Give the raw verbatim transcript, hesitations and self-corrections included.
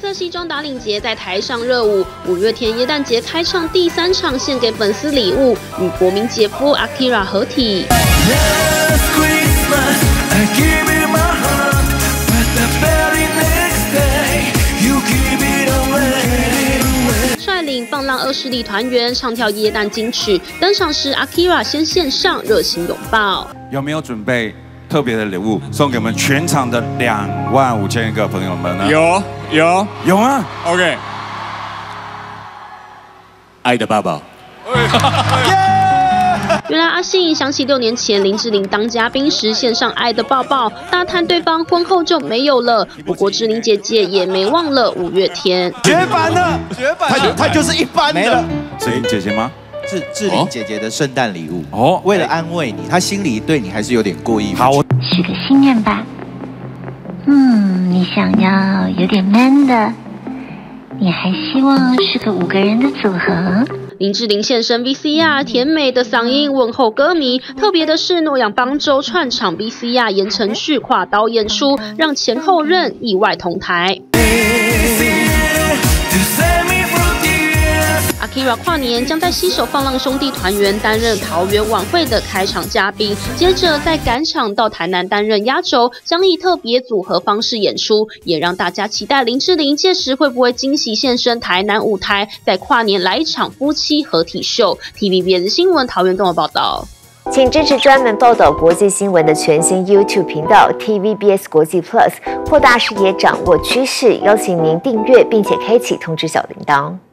色西装打领结在台上热舞，五月天耶诞节开唱第三场，献给粉丝礼物，与国民姐夫 Akira 合体。率领放浪二势力团员唱跳耶诞金曲，登场时 Akira 先献上热情拥抱。 有没有准备特别的礼物送给我们全场的两万五千个朋友们呢？ 有有有啊 ，OK。爱的爸爸。 原来阿信想起六年前林志玲当嘉宾时献上爱的抱抱，大叹对方婚后就没有了。不过志玲姐姐也没忘了五月天， 绝版了，绝版了，她就是一般的。 志玲姐姐吗？ 志志玲姐姐的圣诞礼物哦， 为了安慰你，她心里对你还是有点过意不去。 好， 许个心愿吧。嗯，你想要有点 man 的，你还希望是个五个人的组合。 林志玲现身 V C R， 甜美的嗓音问候歌迷。特别的是，诺亚方舟串场 V C R 言承旭跨刀演出，让前后任意外同台。Akira 跨年将在携手放浪兄弟团员担任桃园晚会的开场嘉宾，接着再赶场到台南担任压轴，将以特别组合方式演出，也让大家期待林志玲届时会不会惊喜现身台南舞台，在跨年来一场夫妻合体秀。T V B S 新闻桃园综合报道。 请支持专门报道国际新闻的全新 YouTube 频道 T V B S 国际 Plus， 扩大视野，掌握趋势。邀请您订阅并且开启通知小铃铛。